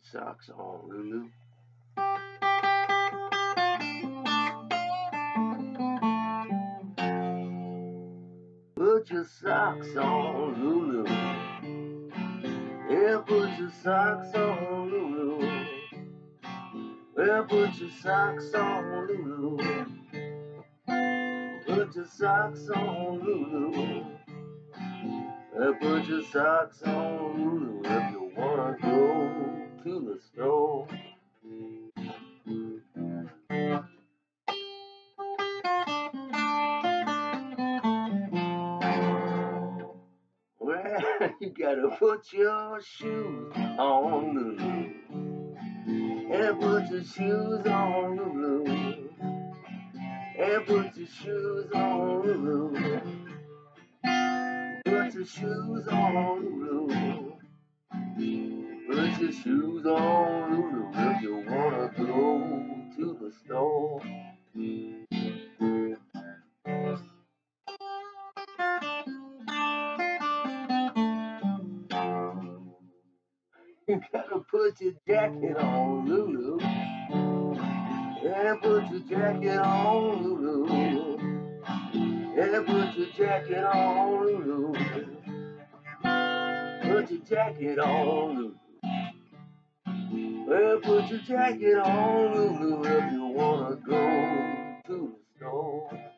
socks on, Lulu. Put your socks on, Lulu. Yeah, put your socks on, Lulu. Well, put your socks on, Lulu. Put your socks on, Lulu. Well, put your socks on, Lulu, if you wanna go to the store. Well, you gotta put your shoes on, Lulu. And put your shoes on, Lulu. And put your shoes on, Lulu. Put your shoes on, Lulu. Put your shoes on, Lulu, if you wanna go to the store. You gotta put your jacket on, Lulu. Yeah, put your jacket on, Lulu. Yeah, put your jacket on, Lulu. Put your jacket on, Lulu. Well, put your jacket on, Lulu, if you wanna go to the store.